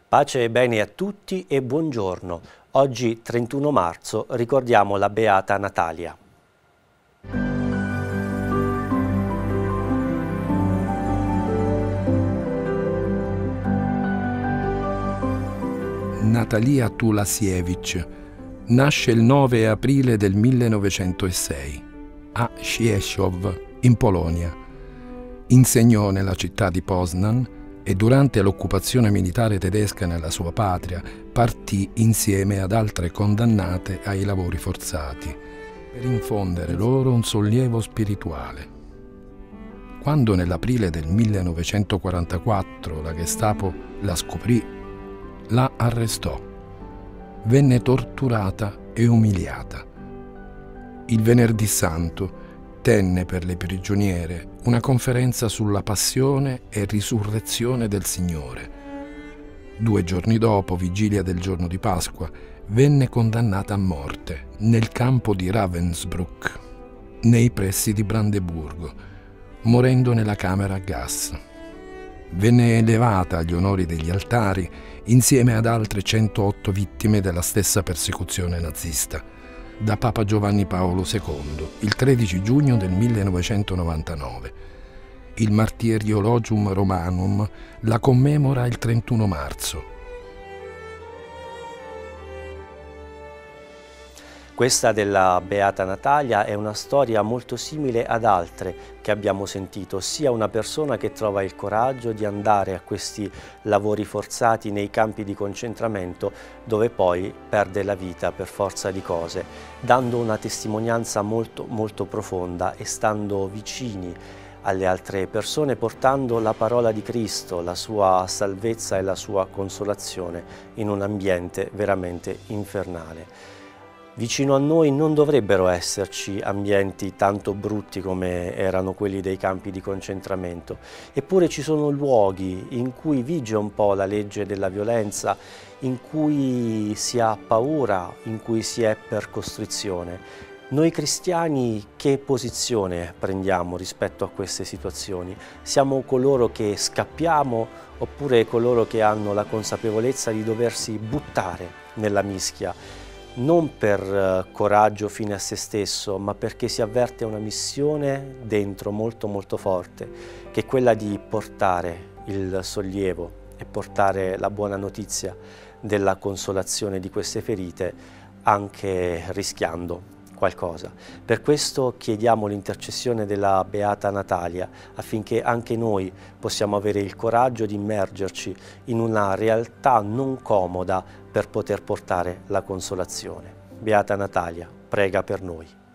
Pace e bene a tutti e buongiorno. Oggi, 31 marzo, ricordiamo la Beata Natalia. Natalia Tulasiewicz nasce il 9 aprile del 1906 a Cieszów, in Polonia. Insegnò nella città di Poznań e durante l'occupazione militare tedesca nella sua patria partì insieme ad altre condannate ai lavori forzati per infondere loro un sollievo spirituale. Quando nell'aprile del 1944 la Gestapo la scoprì, la arrestò. Venne torturata e umiliata. Il Venerdì Santo tenne per le prigioniere una conferenza sulla passione e risurrezione del Signore. 2 giorni dopo, vigilia del giorno di Pasqua, venne condannata a morte nel campo di Ravensbrück, nei pressi di Brandeburgo, morendo nella camera a gas. Venne elevata agli onori degli altari insieme ad altre 108 vittime della stessa persecuzione nazista da Papa Giovanni Paolo II il 13 giugno del 1999. Il Martyrologium Romanum la commemora il 31 marzo. Questa della Beata Natalia è una storia molto simile ad altre che abbiamo sentito, sia una persona che trova il coraggio di andare a questi lavori forzati nei campi di concentramento dove poi perde la vita per forza di cose, dando una testimonianza molto profonda e stando vicini alle altre persone, portando la parola di Cristo, la sua salvezza e la sua consolazione in un ambiente veramente infernale. Vicino a noi non dovrebbero esserci ambienti tanto brutti come erano quelli dei campi di concentramento, eppure ci sono luoghi in cui vige un po' la legge della violenza, in cui si ha paura, in cui si è per costrizione. Noi cristiani che posizione prendiamo rispetto a queste situazioni? Siamo coloro che scappiamo oppure coloro che hanno la consapevolezza di doversi buttare nella mischia? Non per coraggio fine a se stesso, ma perché si avverte una missione dentro molto forte, che è quella di portare il sollievo e portare la buona notizia della consolazione di queste ferite, anche rischiando qualcosa. Per questo chiediamo l'intercessione della Beata Natalia, affinché anche noi possiamo avere il coraggio di immergerci in una realtà non comoda per poter portare la consolazione. Beata Natalia, prega per noi.